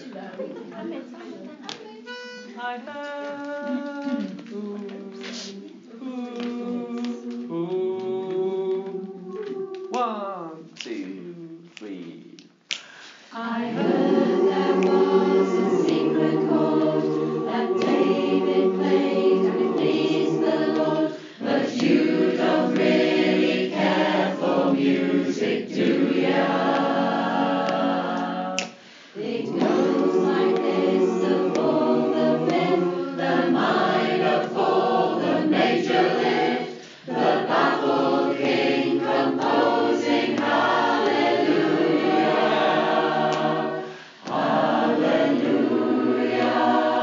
I heard. One, two, three. I heard there was a secret chord that David played and it pleased the Lord. But you don't really care for music, do ya? It goes like this: the fourth, the fifth, the minor fall, the major lift, the baffled king composing hallelujah, hallelujah,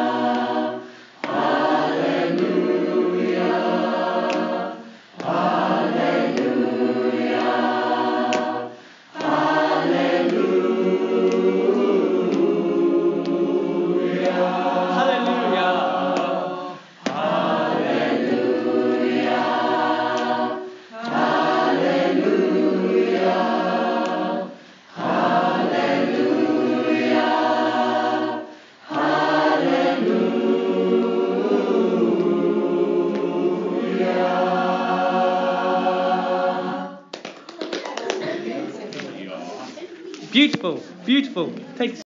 hallelujah, hallelujah, Beautiful, beautiful. Take